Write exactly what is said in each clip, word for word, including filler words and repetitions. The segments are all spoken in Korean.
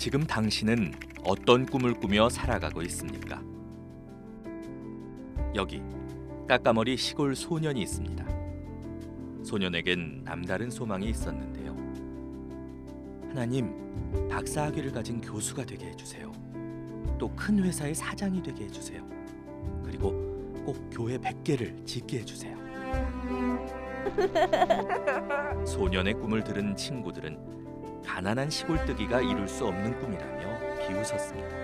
지금 당신은 어떤 꿈을 꾸며 살아가고 있습니까? 여기 까까머리 시골 소년이 있습니다. 소년에겐 남다른 소망이 있었는데요. 하나님, 박사학위를 가진 교수가 되게 해주세요. 또 큰 회사의 사장이 되게 해주세요. 그리고 꼭 교회 백 개를 짓게 해주세요. 소년의 꿈을 들은 친구들은 가난한 시골뜨기가 이룰 수 없는 꿈이라며 비웃었습니다.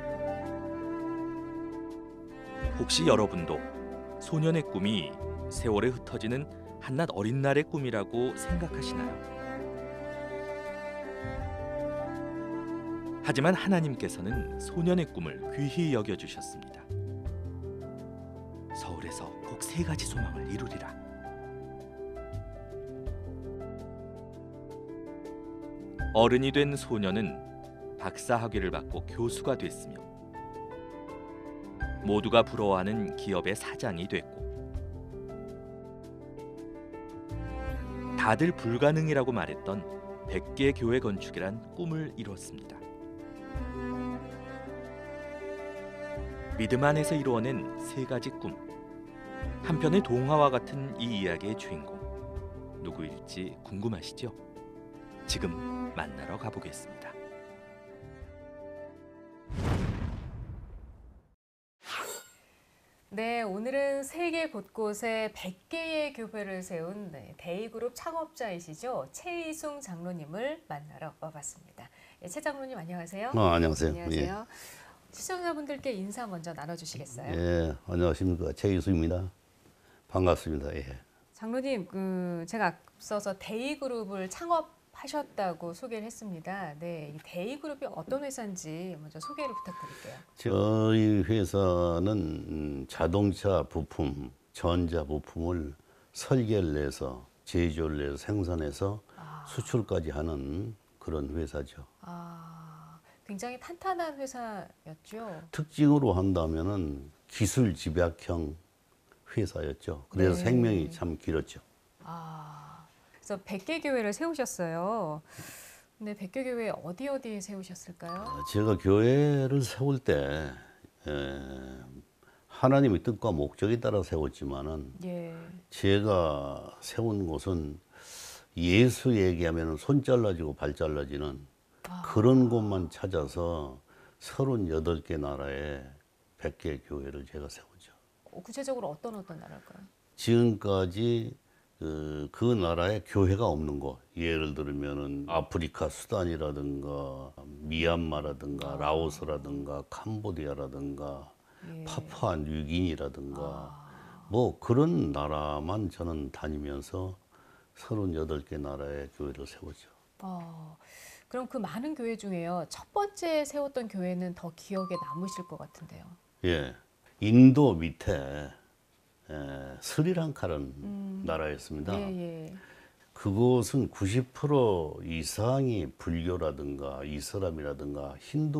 혹시 여러분도 소년의 꿈이 세월에 흩어지는 한낱 어린 날의 꿈이라고 생각하시나요? 하지만 하나님께서는 소년의 꿈을 귀히 여겨주셨습니다. 서울에서 꼭 세 가지 소망을 이루리라. 어른이 된 소년은 박사학위를 받고 교수가 됐으며 모두가 부러워하는 기업의 사장이 됐고 다들 불가능이라고 말했던 백 개 교회 건축이란 꿈을 이뤘습니다. 믿음 안에서 이루어낸 세 가지 꿈. 한편의 동화와 같은 이 이야기의 주인공 누구일지 궁금하시죠? 지금 만나러 가보겠습니다. 네, 오늘은 세계 곳곳에 백 개의 교회를 세운 네, 데이그룹 창업자이시죠. 최이숭 장로님을 만나러 와봤습니다. 네, 최 장로님 안녕하세요. 어, 안녕하세요. 안녕하세요. 예. 시청자분들께 인사 먼저 나눠주시겠어요? 예, 안녕하십니까. 최이숭입니다. 반갑습니다. 예. 장로님, 그 제가 앞서서 데이그룹을 창업하셨다고 소개를 했습니다. 네, 이 데이그룹이 어떤 회사인지 먼저 소개를 부탁드릴게요. 저희 회사는 자동차 부품, 전자 부품을 설계를 해서 제조를 해서 생산해서 아. 수출까지 하는 그런 회사죠. 아, 굉장히 탄탄한 회사였죠. 특징으로 한다면은 기술 집약형 회사였죠. 그래서 네. 생명이 참 길었죠. 아, 그래서 백 개 교회를 세우셨어요. 근데 백 개 교회 어디 어디에 세우셨을까요? 제가 교회를 세울 때 에, 하나님의 뜻과 목적에 따라 세웠지만은 예. 제가 세운 곳은 예수 얘기하면 손 잘라지고 발 잘라지는 아. 그런 곳만 찾아서 서른여덟 개 나라에 백 개 교회를 제가 세우죠. 구체적으로 어떤 어떤 나라일까요? 지금까지 그, 그 나라에 교회가 없는 곳, 예를 들면은 아프리카 수단이라든가 미얀마라든가 아. 라오스라든가 캄보디아라든가 예. 파푸아 뉴기니라든가 아. 뭐 그런 나라만 저는 다니면서 서른여덟 개 나라의 교회를 세우죠. 아, 그럼 그 많은 교회 중에요, 첫 번째 세웠던 교회는 더 기억에 남으실 것 같은데요. 예. 인도 밑에 에, 스리랑카라는 음. 나라였습니다. 예, 예. 그곳은 구십 퍼센트 이상이 불교라든가 이슬람이라든가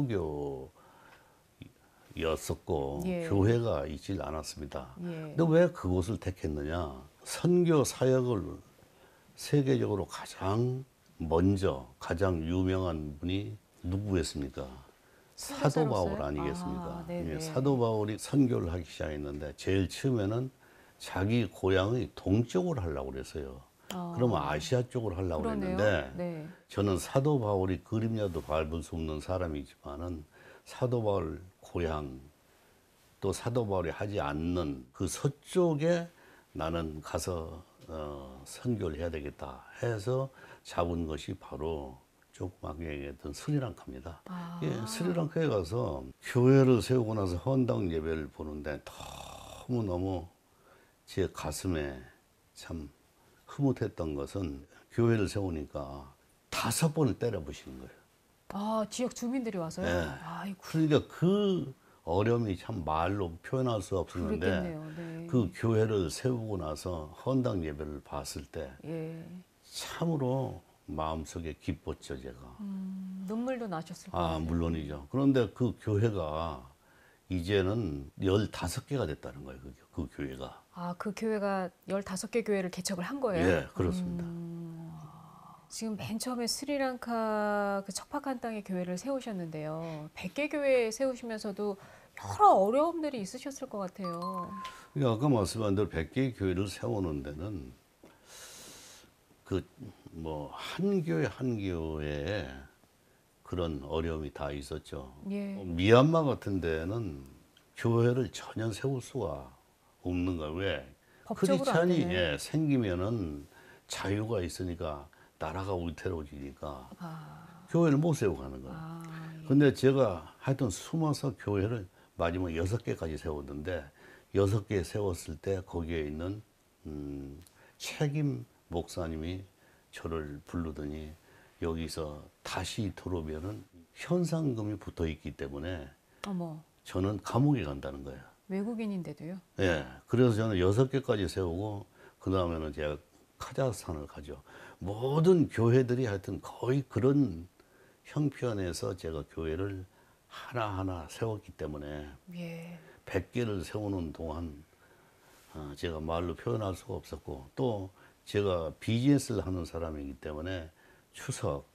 힌두교였었고 예. 교회가 있질 않았습니다. 예. 근데 왜 그곳을 택했느냐? 선교 사역을 세계적으로 가장 먼저 가장 유명한 분이 누구였습니까? 사도 바울 아니겠습니까? 아, 예, 사도 바울이 선교를 하기 시작했는데 제일 처음에는 자기 고향의 동쪽으로 하려고 그랬어요. 아, 그러면 아시아 쪽으로 하려고 그러네요. 그랬는데 네. 저는 사도 바울이 그림자도 밟을 수 없는 사람이지만은 사도 바울 고향 또 사도 바울이 하지 않는 그 서쪽에 나는 가서 어, 선교를 해야 되겠다 해서 잡은 것이 바로 조그맣게 얘기했던 스리랑카입니다. 아. 예, 스리랑카에 가서 교회를 세우고 나서 헌당 예배를 보는데 너무너무 제 가슴에 참 흐뭇했던 것은 교회를 세우니까 다섯 번을 때려 부시는 거예요. 아, 지역 주민들이 와서요? 네. 아이고. 그러니까 그 어려움이 참 말로 표현할 수 없었는데 네. 그 교회를 세우고 나서 헌당 예배를 봤을 때 예. 참으로 마음속에 기뻤죠, 제가. 음, 눈물도 나셨을 거예요. 아, 물론이죠. 그런데 그 교회가 이제는 열다섯 개가 됐다는 거예요, 그, 그 교회가. 아, 그 교회가 열다섯 개 교회를 개척을 한 거예요? 예, 그렇습니다. 음... 지금 맨 처음에 스리랑카 그 척박한 땅에 교회를 세우셨는데요. 백 개 교회 세우시면서도 여러 어려움들이 있으셨을 것 같아요. 아까 말씀한 대로 백 개의 교회를 세우는 데는 그 뭐 한 교회 한 교회에 그런 어려움이 다 있었죠. 예. 미얀마 같은 데는 교회를 전혀 세울 수가 없는 거예요. 왜? 법적으로 안 크리스찬이 되네. 예, 생기면은 자유가 있으니까 나라가 위태로워지니까 아, 교회를 못 세우고 가는 거예요. 아, 예. 근데 제가 하여튼 숨어서 교회를 마지막 여섯 개까지 세웠는데 여섯 개 세웠을 때 거기에 있는 음, 책임 목사님이 저를 부르더니 여기서 다시 들어오면은 현상금이 붙어 있기 때문에 어머, 저는 감옥에 간다는 거예요. 외국인인데도요? 예. 그래서 저는 여섯 개까지 세우고 그 다음에는 제가 카자흐스탄을 가죠. 모든 교회들이 하여튼 거의 그런 형편에서 제가 교회를 하나하나 세웠기 때문에 예. 백 개를 세우는 동안 어, 제가 말로 표현할 수가 없었고 또 제가 비즈니스를 하는 사람이기 때문에 추석,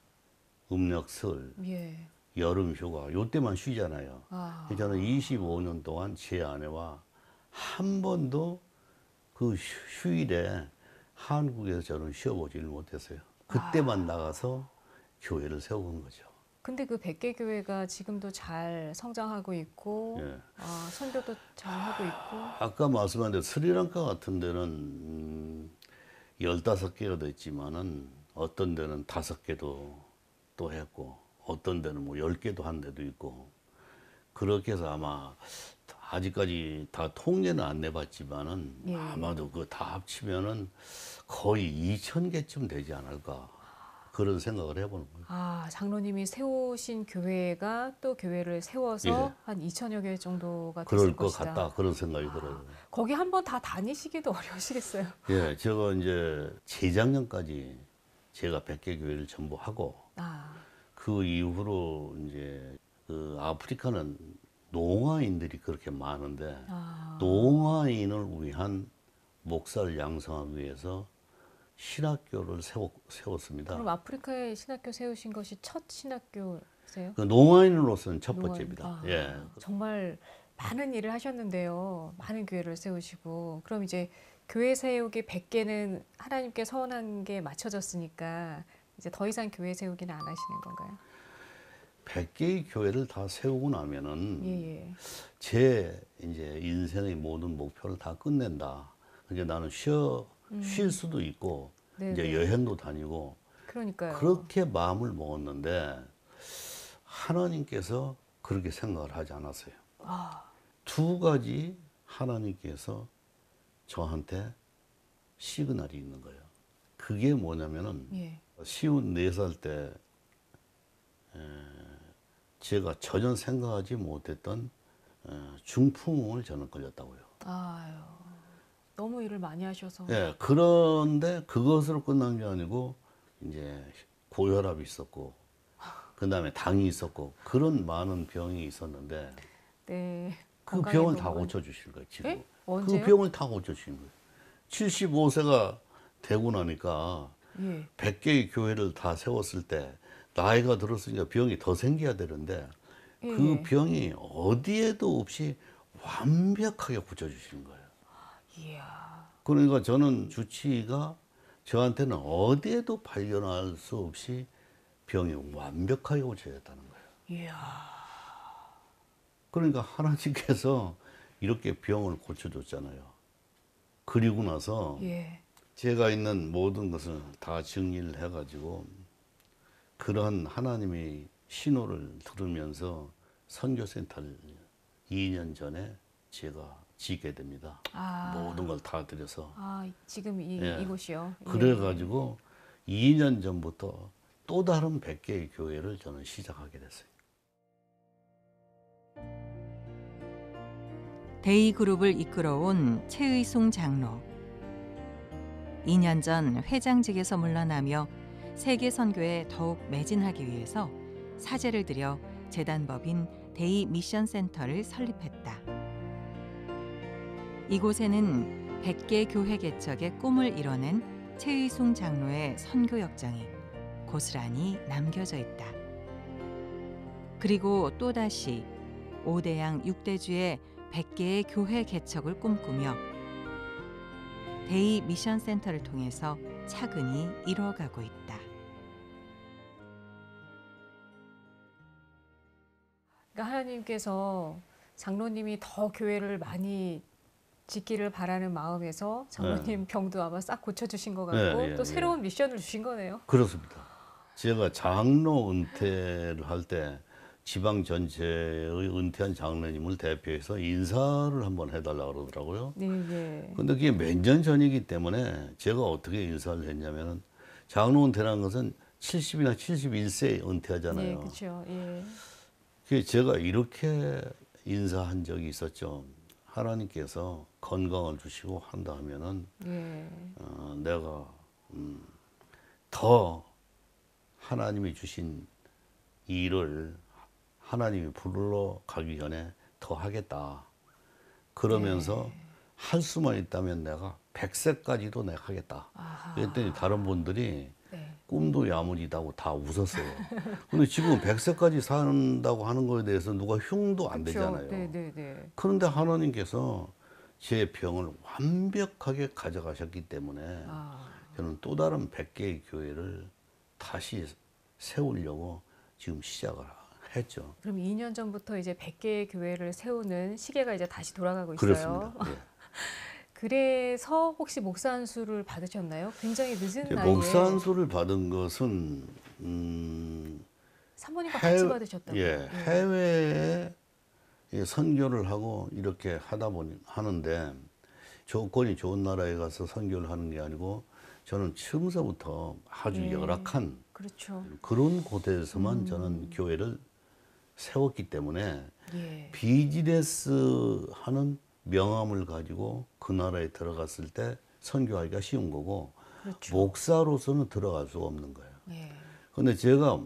음력설, 예. 여름 휴가 요때만 쉬잖아요. 아, 저는 이십오 년 동안 제 아내와 한 번도 그 휴- 휴일에 한국에서 저는 쉬어보지를 못했어요. 그때만 나가서 교회를 세우는 거죠. 근데 그 백 개 교회가 지금도 잘 성장하고 있고, 예. 아, 선교도 잘 하고 있고, 아까 말씀한 대로 스리랑카 같은 데는 음, 열다섯 개가 됐지만은 어떤 데는 다섯 개도 또 했고 어떤 데는 뭐 열 개도 한 데도 있고 그렇게 해서 아마 아직까지 다 통계는 안 내봤지만은 예. 아마도 그 다 합치면은 거의 이천 개쯤 되지 않을까 그런 생각을 해보는 거예요. 아, 장로님이 세우신 교회가 또 교회를 세워서 예. 한 이천여 개 정도가 됐을 그럴 것 것이다. 같다 그런 생각이 들어요. 거기 한번 다 다니시기도 어려우시겠어요. 예, 제가 이제 재작년까지 제가 백 개 교회를 전부 하고 아, 그 이후로 이제 그 아프리카는 농아인들이 그렇게 많은데 아, 농아인을 위한 목사를 양성하기 위해서 신학교를 세웠, 세웠습니다. 그럼 아프리카에 신학교 세우신 것이 첫 신학교세요? 그 농아인으로서는 첫 농아인. 번째입니다. 아, 예. 정말 많은 일을 하셨는데요. 많은 교회를 세우시고, 그럼 이제 교회 세우기 백 개는 하나님께 서원한 게 맞춰졌으니까 이제 더 이상 교회 세우기는 안 하시는 건가요? 백 개의 교회를 다 세우고 나면은 예, 예. 제 이제 인생의 모든 목표를 다 끝낸다. 이제 나는 쉬어 쉴 수도 있고 네네. 이제 여행도 다니고 그러니까요. 그렇게 마음을 먹었는데 하나님께서 그렇게 생각을 하지 않았어요. 아, 두 가지 하나님께서 저한테 시그널이 있는 거예요. 그게 뭐냐면은 예. 쉬운 네 살 때 제가 전혀 생각하지 못했던 에, 중풍을 저는 걸렸다고요. 아유, 너무 일을 많이 하셔서. 예, 그런데 그것으로 끝난 게 아니고 이제 고혈압이 있었고 그 다음에 당이 있었고 그런 많은 병이 있었는데 네. 그 건강에 병을 다 너무- 고쳐주신 거예요. 지금. 예? 언제요? 그 병을 다 고쳐주신 거예요. 칠십오 세가 되고 나니까 예. 백 개의 교회를 다 세웠을 때 나이가 들었으니까 병이 더 생겨야 되는데 예, 그 예. 병이 어디에도 없이 완벽하게 고쳐주시는 거예요. 이야. 그러니까 저는 주치의가 저한테는 어디에도 발견할 수 없이 병이 완벽하게 고쳐졌다는 거예요. 이야. 그러니까 하나님께서 이렇게 병을 고쳐줬잖아요. 그리고 나서 예. 제가 있는 모든 것을 다 정리를 해가지고 그러한 하나님의 신호를 들으면서 선교센터를 이 년 전에 제가 짓게 됩니다. 아. 모든 걸 다 들여서. 아, 지금 이, 예. 이곳이요. 예. 그래가지고 이 년 전부터 또 다른 백 개의 교회를 저는 시작하게 됐어요. 데이그룹을 이끌어온 최의송 장로. 이 년 전 회장직에서 물러나며 세계 선교에 더욱 매진하기 위해서 사제를 들여 재단법인 데이 미션 센터를 설립했다. 이곳에는 백 개 교회 개척의 꿈을 이뤄낸 최의순 장로의 선교 역정이 고스란히 남겨져 있다. 그리고 또다시 오대양 육대주의 백 개의 교회 개척을 꿈꾸며 데이 미션 센터를 통해서 차근히 이뤄가고 있다. 그러니까 하나님께서 장로님이 더 교회를 많이 짓기를 바라는 마음에서 장로님 네. 병도 아마 싹 고쳐주신 것 같고 네, 예, 또 새로운 예. 미션을 주신 거네요. 그렇습니다. 제가 장로 은퇴를 할 때 지방 전체의 은퇴한 장로님을 대표해서 인사를 한번 해달라고 그러더라고요. 네, 네. 근데 그게 몇 년 전이기 때문에 제가 어떻게 인사를 했냐면은 장로 은퇴라는 것은 칠십이나 칠십일 세에 은퇴하잖아요. 네, 그렇죠. 예. 그래서 제가 이렇게 인사한 적이 있었죠. 하나님께서 건강을 주시고 한다 하면은 예. 어, 내가 음, 더 하나님이 주신 일을 하나님이 불러 가기 전에 더 하겠다. 그러면서 예. 할 수만 있다면 내가 백 세까지도 내가 하겠다. 아하. 그랬더니 다른 분들이 네. 꿈도 야무지다고 다 웃었어요. 근데 지금 백 세까지 산다고 하는 거에 대해서 누가 흉도 안 그쵸? 되잖아요. 네, 네, 네. 그런데 하나님께서 제 병을 완벽하게 가져가셨기 때문에 아. 저는 또 다른 백 개의 교회를 다시 세우려고 지금 시작을 했죠. 그럼 이 년 전부터 이제 백 개의 교회를 세우는 시계가 이제 다시 돌아가고 있어요. 그렇습니다. 예. 그래서 혹시 목사 안수를 받으셨나요? 굉장히 늦은 나이에. 목사 안수를 받은 것은 음, 사모님과 같이 해외, 받으셨다고요? 예, 해외에 선교를 하고 이렇게 하다 보니 하는데 조건이 좋은 나라에 가서 선교를 하는 게 아니고 저는 처음서부터 아주 예, 열악한 그렇죠. 그런 곳에서만 음. 저는 교회를 세웠기 때문에 예. 비즈니스 하는 명함을 가지고 그 나라에 들어갔을 때 선교하기가 쉬운 거고 그렇죠. 목사로서는 들어갈 수가 없는 거예요. 그런데 예. 제가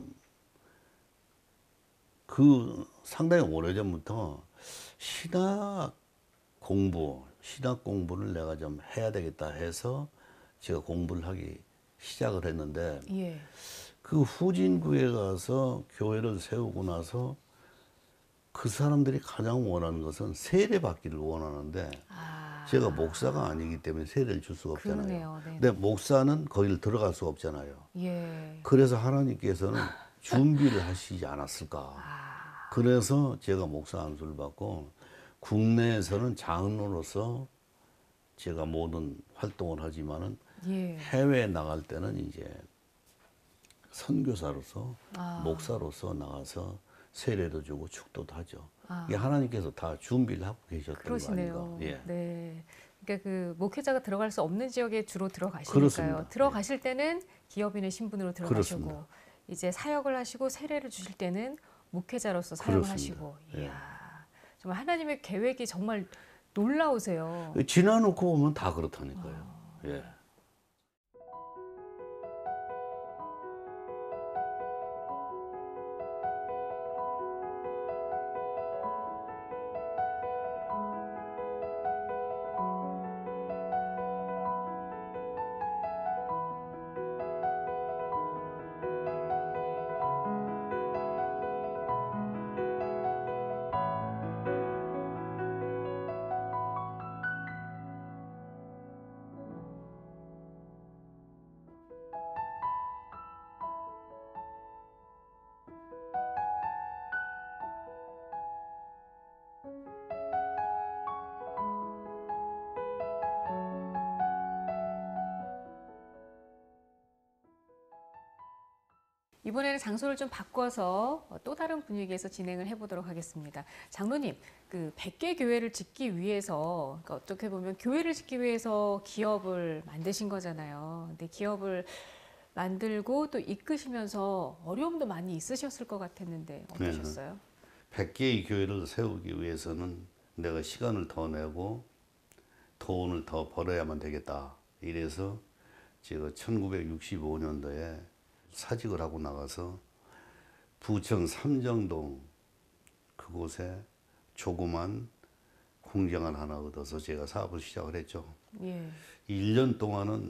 그 상당히 오래전부터 신학 공부, 신학 공부를 내가 좀 해야 되겠다 해서 제가 공부를 하기 시작을 했는데 예. 그 후진국에 가서 교회를 세우고 나서 그 사람들이 가장 원하는 것은 세례 받기를 원하는데 아. 제가 목사가 아니기 때문에 세례를 줄 수가 없잖아요. 근데 목사는 거기를 들어갈 수가 없잖아요. 예. 그래서 하나님께서는 준비를 하시지 않았을까. 아. 그래서 제가 목사 안수를 받고 국내에서는 장로로서 제가 모든 활동을 하지만은 예. 해외에 나갈 때는 이제 선교사로서 아. 목사로서 나가서 세례도 주고 축도도 하죠. 아. 이게 하나님께서 다 준비를 하고 계셨던 그러시네요. 거 아닌가. 예. 네. 그러니까 그 목회자가 들어갈 수 없는 지역에 주로 들어가시니까요. 그렇습니다. 들어가실 때는 기업인의 신분으로 들어가시고 그렇습니다. 이제 사역을 하시고 세례를 주실 때는 목회자로서 사역을 그렇습니다. 하시고. 예. 이야, 정말 하나님의 계획이 정말 놀라우세요. 지나놓고 보면 다 그렇다니까요. 아. 예. 이번에는 장소를 좀 바꿔서 또 다른 분위기에서 진행을 해보도록 하겠습니다. 장로님, 그 백 개 교회를 짓기 위해서, 그러니까 어떻게 보면 교회를 짓기 위해서 기업을 만드신 거잖아요. 근데 기업을 만들고 또 이끄시면서 어려움도 많이 있으셨을 것 같았는데 어떠셨어요? 네. 백 개의 교회를 세우기 위해서는 내가 시간을 더 내고 돈을 더 벌어야만 되겠다. 이래서 제가 천구백육십오 년도에 사직을 하고 나가서 부천 삼정동 그곳에 조그만 공장을 하나 얻어서 제가 사업을 시작을 했죠. 예. 일 년 동안은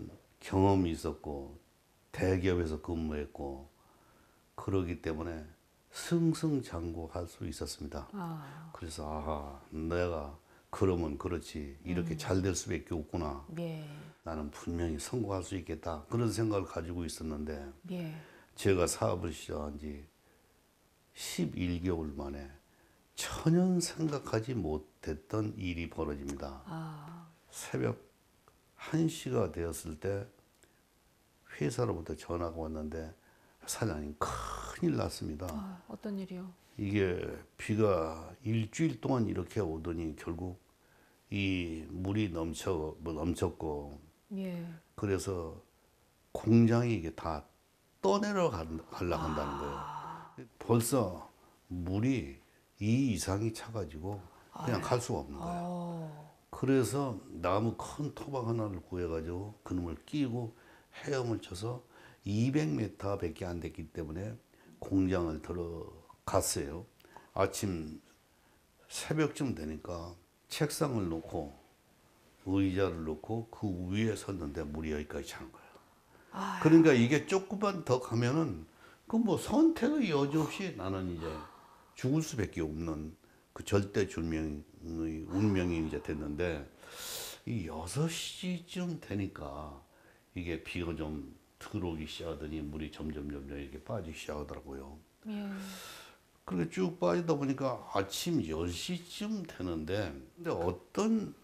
경험이 있었고 대기업에서 근무했고 그러기 때문에 승승장구할 수 있었습니다. 아. 그래서 아, 내가 그러면 그렇지 이렇게 음. 잘 될 수밖에 없구나. 예. 나는 분명히 성공할 수 있겠다. 그런 생각을 가지고 있었는데 예. 제가 사업을 시작한 지 십일 개월 만에 전혀 생각하지 못했던 일이 벌어집니다. 아. 새벽 한 시가 되었을 때 회사로부터 전화가 왔는데 사장님 큰일 났습니다. 아, 어떤 일이요? 이게 비가 일주일 동안 이렇게 오더니 결국 이 물이 넘쳐 뭐 넘쳤고 예. 그래서 공장이 이게 다 떠내려 가려 한다는 거예요. 벌써 물이 이 이상이 차가지고 그냥 갈 수가 없는 거예요. 어. 그래서 나무 큰 토박 하나를 구해가지고 그놈을 끼고 헤엄을 쳐서 이백 미터밖에 안 됐기 때문에 공장을 들어갔어요. 아침 새벽쯤 되니까 책상을 놓고 의자를 놓고 그 위에 섰는데 물이 여기까지 차는 거예요. 아유. 그러니까 이게 조금만 더 가면은 그 뭐 선택의 여지 없이 나는 이제 죽을 수밖에 없는 그 절대절명의 운명이 이제 됐는데 이 여섯 시쯤 되니까 이게 비가 좀 들어오기 시작하더니 물이 점점 점점 이렇게 빠지기 시작하더라고요. 예. 그렇게 쭉 빠지다 보니까 아침 열 시쯤 되는데 근데 어떤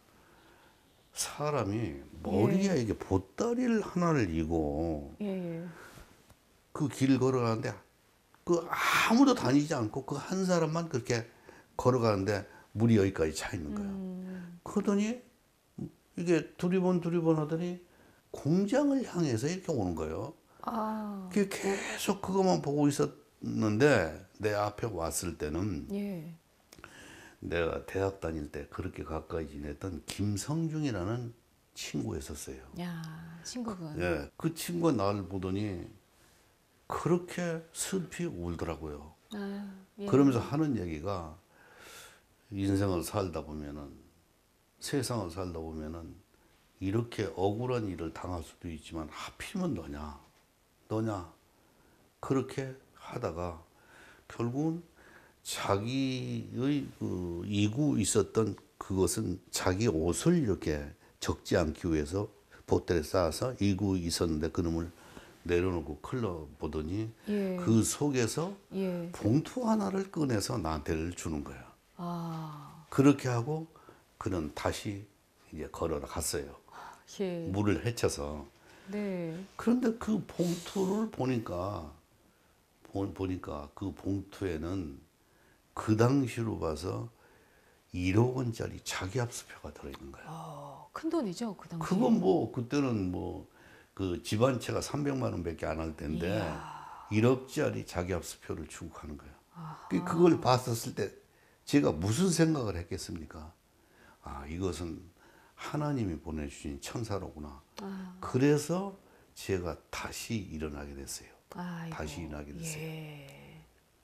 사람이 머리에 예. 이게 보따리를 하나를 이고 예. 그 길 걸어가는데 그 아무도 다니지 않고 그 한 사람만 그렇게 걸어가는데 물이 여기까지 차 있는 거예요. 음. 그러더니 이게 두리번 두리번 하더니 공장을 향해서 이렇게 오는 거예요. 아. 그게 계속 그것만 보고 있었는데 내 앞에 왔을 때는 예. 내가 대학 다닐 때 그렇게 가까이 지냈던 김성중이라는 친구였었어요. 야, 친구분. 그, 예, 그 친구가 나를 보더니 그렇게 슬피 울더라고요. 아, 예. 그러면서 하는 얘기가 인생을 살다 보면은 세상을 살다 보면은 이렇게 억울한 일을 당할 수도 있지만 하필이면 너냐, 너냐 그렇게 하다가 결국은 자기의 그 이고 있었던 그것은 자기 옷을 이렇게 적지 않기 위해서 보따리에 쌓아서 이고 있었는데 그놈을 내려놓고 흘러보더니 예. 그 속에서 예. 봉투 하나를 꺼내서 나한테 주는 거야. 아. 그렇게 하고 그는 다시 이제 걸어 갔어요. 예. 물을 헤쳐서. 네. 그런데 그 봉투를 보니까 보니까 그 봉투에는 그 당시로 봐서 일억 원짜리 자기 압수표가 들어있는 거야. 어, 큰 돈이죠 그 당시. 그건 뭐 그때는 뭐 그 집안채가 삼백만 원밖에 안 할 텐데 이야. 일억짜리 자기 압수표를 주고 가는 거야. 아하. 그걸 봤었을 때 제가 무슨 생각을 했겠습니까? 아, 이것은 하나님이 보내주신 천사로구나. 아. 그래서 제가 다시 일어나게 됐어요. 아이고. 다시 일어나게 됐어요. 예.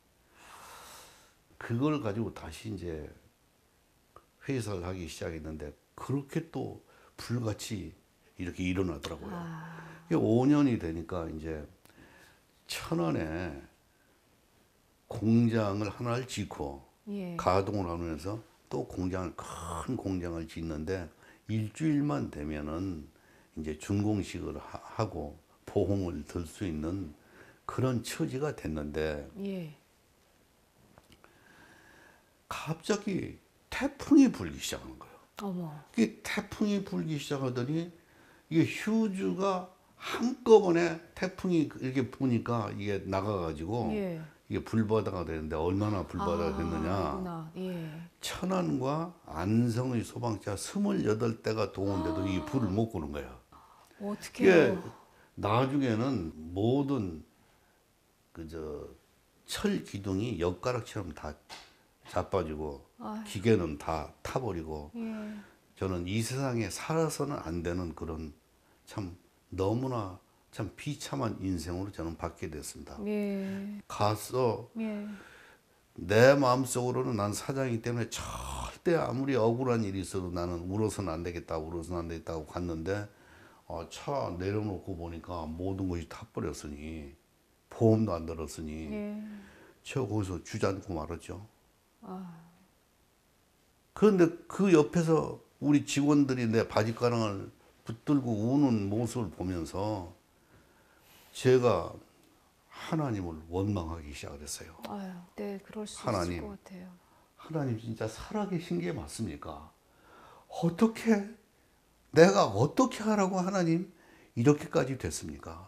그걸 가지고 다시 이제 회사를 하기 시작했는데 그렇게 또 불같이 이렇게 일어나더라고요. 아. 오 년이 되니까 이제 천안에 공장을 하나를 짓고 예. 가동을 하면서 또 공장을 큰 공장을 짓는데 일주일만 되면은 이제 준공식을 하, 하고 보험을 들 수 있는 그런 처지가 됐는데 예. 갑자기 태풍이 불기 시작하는 거예요. 어머. 그 태풍이 불기 시작하더니 이게 휴즈가 한꺼번에 태풍이 이렇게 부니까 이게 나가가지고 예. 이게 불바다가 되는데 얼마나 불바다가 아, 됐느냐. 예. 천안과 안성의 소방차 스물여덟 대가 동원돼도 아. 이 불을 못 끄는 거예요. 어떻게 해요? 나중에는 모든 그저 철 기둥이 엿가락처럼 다 자빠지고 아유. 기계는 다 타버리고 예. 저는 이 세상에 살아서는 안 되는 그런 참 너무나 참 비참한 인생으로 저는 받게 됐습니다. 예. 가서 예. 내 마음속으로는 난 사장이기 때문에 절대 아무리 억울한 일이 있어도 나는 울어서는 안 되겠다 울어서는 안 되겠다고 갔는데 아, 차 내려놓고 보니까 모든 것이 타버렸으니 보험도 안 들었으니 예. 저 거기서 주저앉고 말았죠. 아. 그런데 그 옆에서 우리 직원들이 내 바지가랑을 붙들고 우는 모습을 보면서 제가 하나님을 원망하기 시작을 했어요. 아유, 네, 그럴 수 하나님, 있을 것 같아요. 하나님 진짜 살아계신 게 맞습니까? 어떻게 내가 어떻게 하라고 하나님 이렇게까지 됐습니까?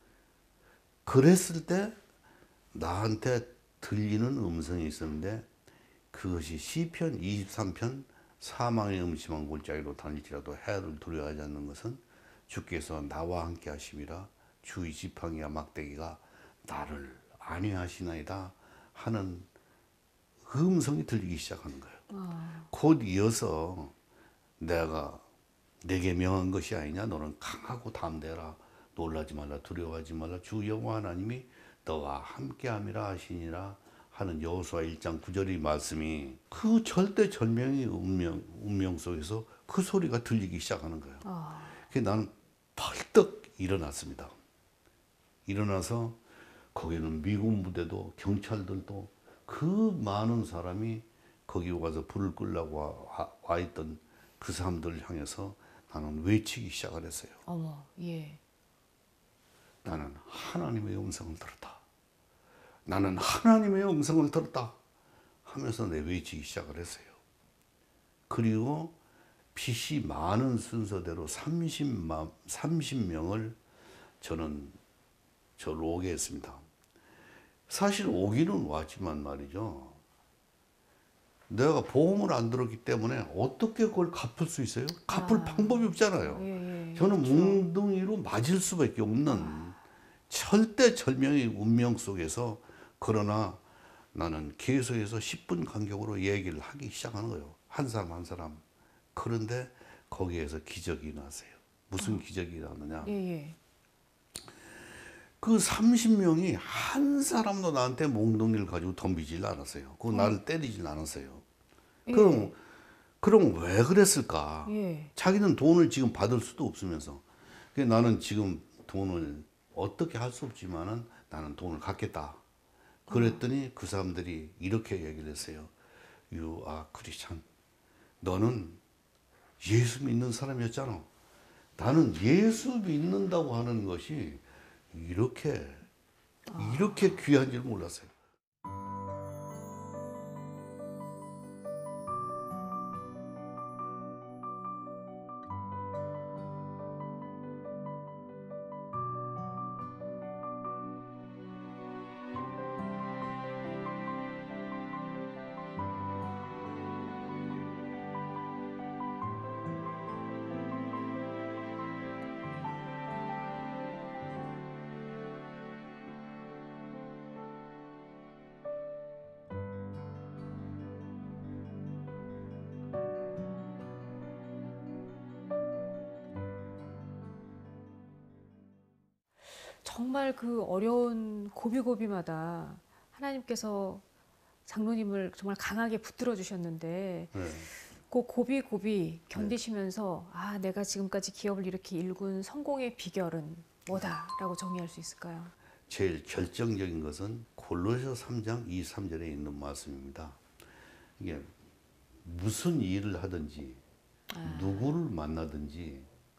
그랬을 때 나한테 들리는 음성이 있었는데 그것이 시편 이십삼 편 사망의 음침한 골짜기로 다닐지라도 해를 두려워하지 않는 것은 주께서 나와 함께 하심이라 주의 지팡이와 막대기가 나를 안위하시나이다 하는 음성이 들리기 시작하는 거예요. 아. 곧 이어서 내가 내게 명한 것이 아니냐, 너는 강하고 담대라, 놀라지 말라, 두려워하지 말라, 주 여호와 하나님이 너와 함께함이라 하시니라 하는 여호수아 일 장 구 절의 말씀이 그 절대절명의 운명, 운명 속에서 그 소리가 들리기 시작하는 거예요. 아. 그래서 나는 벌떡 일어났습니다. 일어나서 거기는 미군 부대도 경찰들도 그 많은 사람이 거기 와서 불을 끌려고 와, 와 있던 그 사람들을 향해서 나는 외치기 시작을 했어요. 어머, 예. 나는 하나님의 음성을 들었다. 나는 하나님의 음성을 들었다 하면서 내 외치기 시작을 했어요. 그리고 빚이 많은 순서대로 삼십 명을 저는 저로 오게 했습니다. 사실 오기는 왔지만 말이죠. 내가 보험을 안 들었기 때문에 어떻게 그걸 갚을 수 있어요? 갚을 아. 방법이 없잖아요. 예, 예. 저는 그렇죠. 뭉둥이로 맞을 수밖에 없는 아. 절대절명의 운명 속에서, 그러나 나는 계속해서 십 분 간격으로 얘기를 하기 시작하는 거예요. 한 사람 한 사람. 그런데 거기에서 기적이 났어요. 무슨 어. 기적이 났느냐. 예, 예. 그 삼십 명이 한 사람도 나한테 몽둥이를 가지고 덤비질 않았어요. 그 어. 나를 때리질 않았어요. 예. 그럼, 그럼 왜 그랬을까? 예. 자기는 돈을 지금 받을 수도 없으면서. 그래서 나는 지금 돈을 어떻게 할 수 없지만은 나는 돈을 갖겠다. 그랬더니 그 사람들이 이렇게 얘기를 했어요. You are Christian. 너는 예수 믿는 사람이었잖아. 나는 예수 믿는다고 하는 것이 이렇게 이렇게 귀한 줄 몰랐어요. 정말 그 어려운 고비고비마다 하나님께서 장로님을 정말 강하게 붙들어 주셨는데 네. 그 고비고비 견디시면서 아, 내가 지금까지 기업을 이렇게 일군 성공의 비결은 뭐다라고 정의할 수 있을까요? 제일 결정적인 것은 골로새 삼 장 이십삼 절에 있는 말씀입니다. 이게 무슨 일을 하든지 아. 누구를 만나든지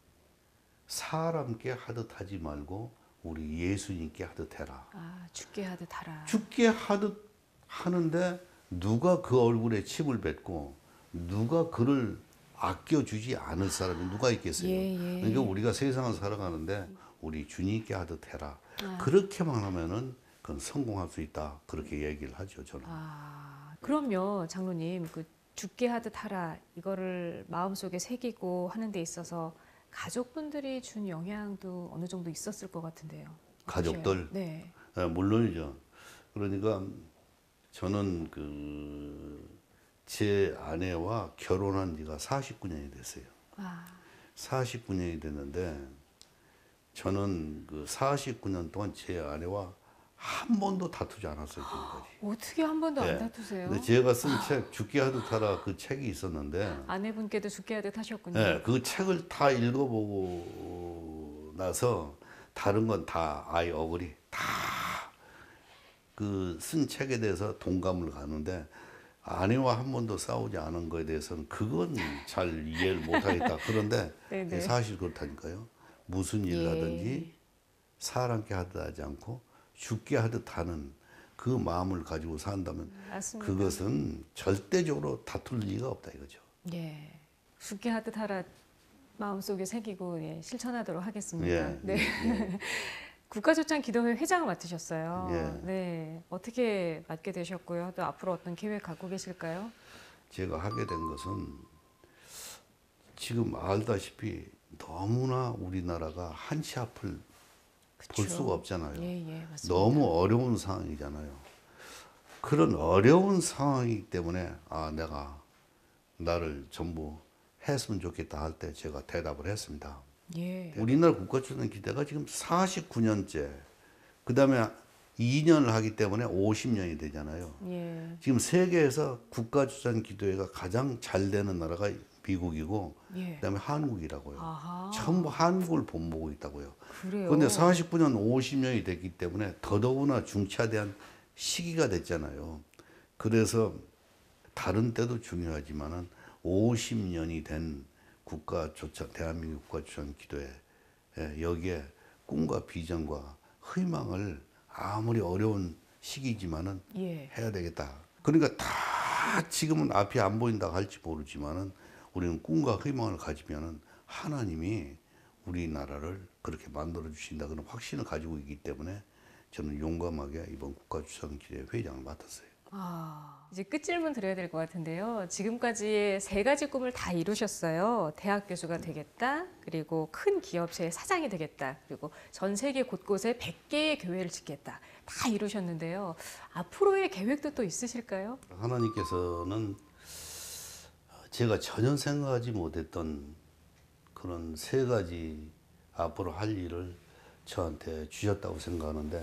사람께 하듯 하지 말고 우리 예수님께 하듯 해라. 아, 죽게 하듯 하라. 죽게 하듯 하는데 누가 그 얼굴에 침을 뱉고 누가 그를 아껴주지 않을 사람이 누가 있겠어요. 예, 예. 그러니까 우리가 세상을 살아가는데 우리 주님께 하듯 해라. 아. 그렇게만 하면은 그건 성공할 수 있다. 그렇게 얘기를 하죠, 저는. 아, 그럼요, 장로님, 그 죽게 하듯 하라 이거를 마음속에 새기고 하는 데 있어서 가족분들이 준 영향도 어느 정도 있었을 것 같은데요. 가족들? 네. 네, 물론이죠. 그러니까 저는 그 제 아내와 결혼한 지가 사십구 년이 됐어요. 아, 사십구 년이 됐는데 저는 그 사십구 년 동안 제 아내와 한 번도 다투지 않았어요, 지금까지. 어떻게 한 번도 네. 안 다투세요? 근데 제가 쓴 책 죽게 하듯 하라 그 책이 있었는데 아내분께도 죽게 하듯 하셨군요. 네, 그 책을 다 읽어보고 나서 다른 건 다 아이 어글이 다 그 쓴 책에 대해서 동감을 가는데 아내와 한 번도 싸우지 않은 거에 대해서는 그건 잘 이해를 못하겠다. 그런데 사실 그렇다니까요. 무슨 일 예. 하든지 사람께 하듯 하지 않고 죽게 하듯 하는 그 마음을 가지고 산다면 맞습니다. 그것은 절대적으로 다툴 리가 없다 이거죠. 예, 죽게 하듯 하라 마음속에 새기고 예, 실천하도록 하겠습니다. 예, 네. 예. 국가조찬기도회 회장을 맡으셨어요. 예. 네, 어떻게 맡게 되셨고요? 또 앞으로 어떤 계획 갖고 계실까요? 제가 하게 된 것은 지금 알다시피 너무나 우리나라가 한치 앞을 그쵸. 볼 수가 없잖아요. 예, 예, 맞습니다. 너무 어려운 상황이잖아요. 그런 어려운 상황이기 때문에 아 내가 나를 전부 했으면 좋겠다 할 때 제가 대답을 했습니다. 예. 우리나라 국가조찬 기대가 지금 사십구 년째, 그 다음에 이 년을 하기 때문에 오십 년이 되잖아요. 예. 지금 세계에서 국가조찬 기도회가 가장 잘 되는 나라가 미국이고, 예. 그다음에 한국이라고요. 아하. 전부 한국을 본보고 있다고요. 그래요. 그런데 사십구 년, 오십 년이 됐기 때문에 더더구나 중차대한 시기가 됐잖아요. 그래서 다른 때도 중요하지만은 오십 년이 된 국가조찬, 대한민국 국가조찬 기도회, 여기에 꿈과 비전과 희망을 아무리 어려운 시기지만은 예. 해야 되겠다. 그러니까 다 지금은 앞이 안 보인다 할지 모르지만은 우리는 꿈과 희망을 가지면은 하나님이 우리나라를 그렇게 만들어 주신다 그런 확신을 가지고 있기 때문에 저는 용감하게 이번 국가조찬 기도회 회장을 맡았어요. 아, 이제 끝 질문 드려야 될 것 같은데요. 지금까지의 세 가지 꿈을 다 이루셨어요. 대학 교수가 되겠다, 그리고 큰 기업체의 사장이 되겠다, 그리고 전 세계 곳곳에 백 개의 교회를 짓겠다. 다 이루셨는데요. 앞으로의 계획도 또 있으실까요? 하나님께서는 제가 전혀 생각하지 못했던 그런 세 가지 앞으로 할 일을 저한테 주셨다고 생각하는데,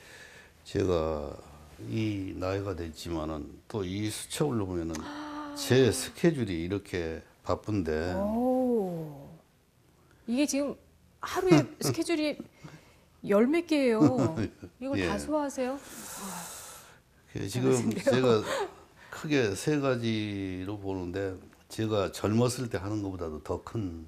제가 이 나이가 됐지만은 또 이 수첩을 보면은 제 스케줄이 이렇게 바쁜데 오, 이게 지금 하루에 스케줄이 열 몇 개예요. 이걸 예. 다 소화하세요? 지금 제가 크게 세 가지로 보는데, 제가 젊었을 때 하는 것보다도 더 큰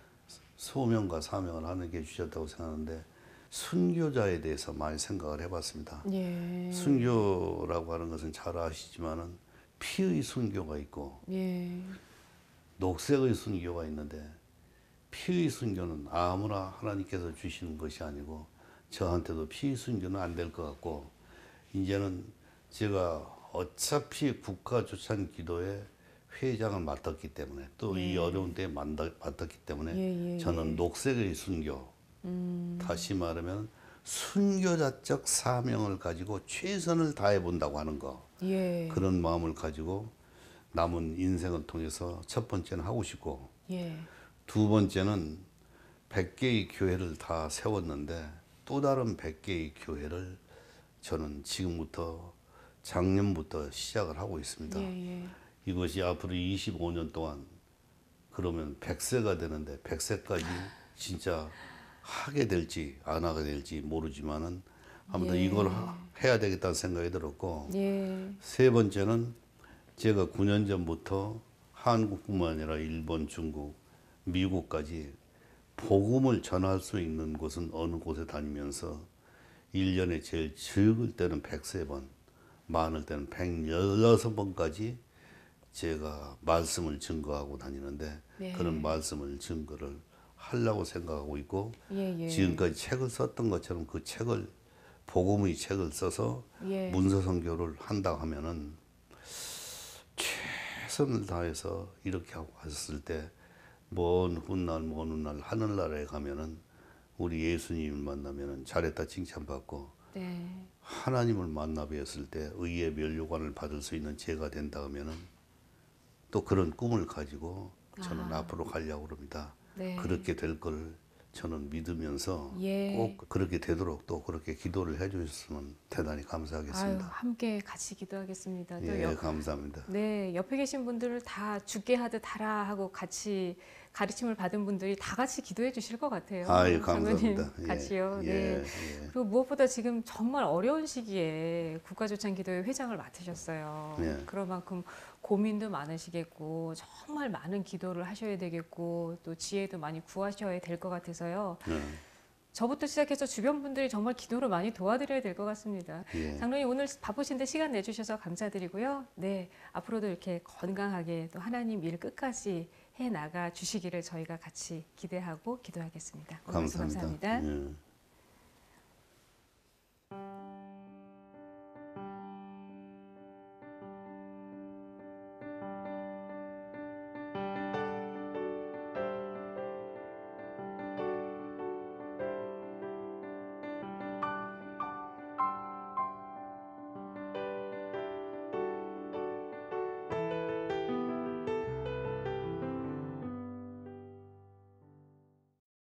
소명과 사명을 하나님께 주셨다고 생각하는데, 순교자에 대해서 많이 생각을 해봤습니다. 예. 순교라고 하는 것은 잘 아시지만은 피의 순교가 있고 예. 녹색의 순교가 있는데, 피의 순교는 아무나 하나님께서 주시는 것이 아니고 저한테도 피의 순교는 안 될 것 같고, 이제는 제가 어차피 국가조찬 기도회 회장을 맡았기 때문에 또 이 예. 어려운 때에 맡았기 때문에 예, 예, 저는 예. 녹색의 순교, 음. 다시 말하면 순교자적 사명을 가지고 최선을 다해 본다고 하는 거, 예. 그런 마음을 가지고 남은 인생을 통해서 첫 번째는 하고 싶고, 예. 두 번째는 백 개의 교회를 다 세웠는데 또 다른 백 개의 교회를 저는 지금부터 작년부터 시작을 하고 있습니다. 예, 예. 이것이 앞으로 이십오 년 동안, 그러면 백 세가 되는데 백 세까지 진짜 하게 될지 안 하게 될지 모르지만은 아무튼 예. 이걸 하, 해야 되겠다는 생각이 들었고, 예. 세 번째는 제가 구 년 전부터 한국뿐만 아니라 일본, 중국, 미국까지 복음을 전할 수 있는 곳은 어느 곳에 다니면서 일 년에 제일 적을 때는 백세 번, 많을 때는 백십육 번까지 제가 말씀을 증거하고 다니는데, 네. 그런 말씀을 증거를 하려고 생각하고 있고, 예, 예. 지금까지 책을 썼던 것처럼 그 책을, 복음의 책을 써서 예. 문서 선교를 한다 하면은 최선을 다해서 이렇게 하고 왔을 때 먼 훗날 먼 훗날 하늘나라에 가면은 우리 예수님을 만나면은 잘했다 칭찬받고, 네. 하나님을 만나 뵈었을 때 의의 면류관을 받을 수 있는 제가 된다 하면은 또 그런 꿈을 가지고 저는 아. 앞으로 가려고 합니다. 네. 그렇게 될 걸 저는 믿으면서 예. 꼭 그렇게 되도록 또 그렇게 기도를 해주셨으면 대단히 아유, 감사하겠습니다. 함께 같이 기도하겠습니다. 또 예, 옆, 감사합니다. 네, 옆에 계신 분들을 다 죽게 하듯 하라 하고 같이 가르침을 받은 분들이 다 같이 기도해 주실 것 같아요. 아유, 장로님 감사합니다. 같이요. 예, 네. 예, 그리고 무엇보다 지금 정말 어려운 시기에 국가조찬기도회 회장을 맡으셨어요. 예. 그런 만큼 고민도 많으시겠고 정말 많은 기도를 하셔야 되겠고 또 지혜도 많이 구하셔야 될 것 같아서요. 예. 저부터 시작해서 주변 분들이 정말 기도를 많이 도와드려야 될 것 같습니다. 예. 장로님 오늘 바쁘신데 시간 내주셔서 감사드리고요. 네, 앞으로도 이렇게 건강하게 또 하나님 일 끝까지 해 나가 주시기를 저희가 같이 기대하고 기도하겠습니다. 오늘 말씀 감사합니다. 감사합니다. 예.